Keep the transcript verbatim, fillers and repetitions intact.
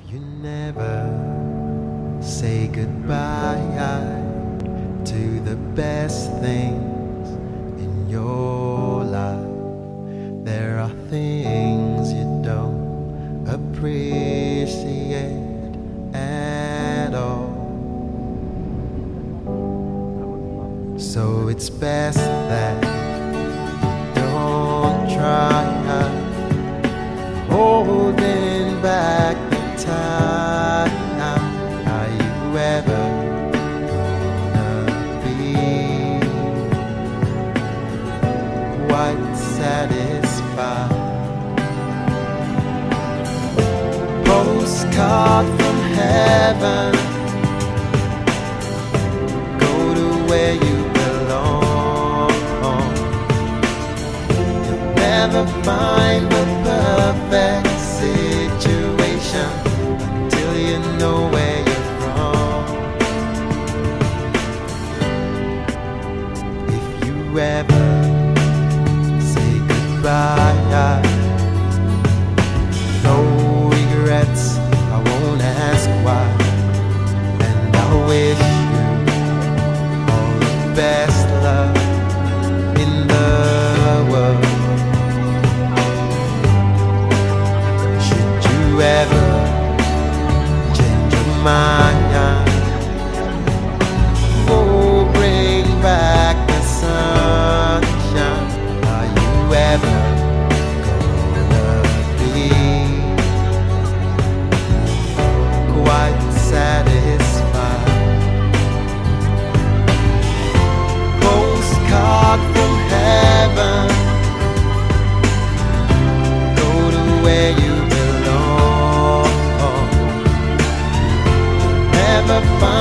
You never say goodbye to the best things in your life. There are things you don't appreciate at all. So it's best that you don't try holding back the time. Are you ever gonna be quite satisfied? Postcard from heaven, go to where you belong. You'll never find the perfect situation until you know where you're from. If you ever say goodbye, no regrets, I won't ask why. And I wish you all the best love in the world. Ever change your mind, oh, bring back the sunshine. Are you ever gonna be quite satisfied? Postcard from heaven, go to where you never find